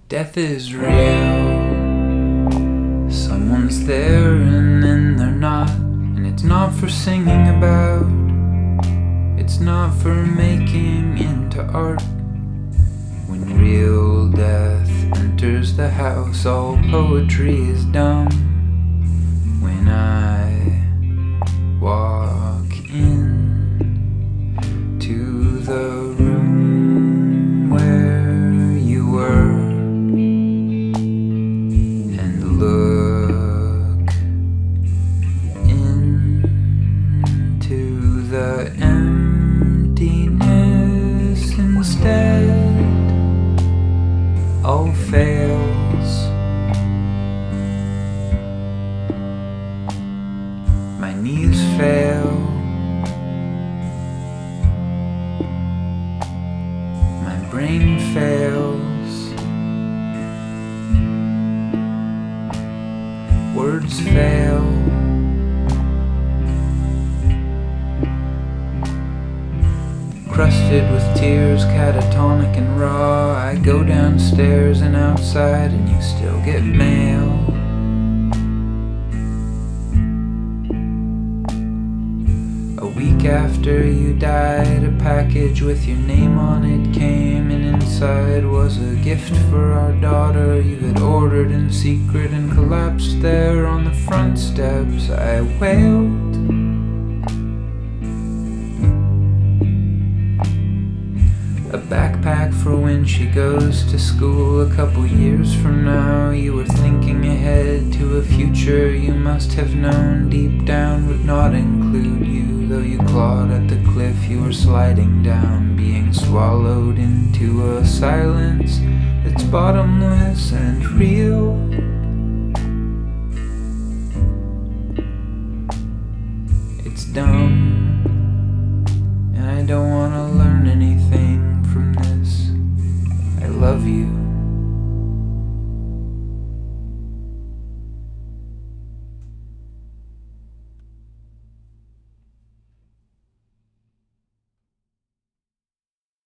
Death is real. Someone's there and then they're not. And it's not for singing about. It's not for making into art. When real death enters the house, all poetry is dumb. When I walk in to the room where you were and look into the emptiness instead, all fails. My knees fail. My brain fails. Words fail. Crusted with tears, catatonic and raw, I go downstairs and outside and you still get mail. A week after you died, a package with your name on it came, and inside was a gift for our daughter you had ordered in secret and collapsed there on the front steps. I wailed. A backpack for when she goes to school a couple years from now. You were thinking ahead to a future you must have known deep down would not include you. Though you clawed at the cliff you were sliding down, being swallowed into a silence that's bottomless and real. It's dumb, and I don't want to learn anything from this. I love you.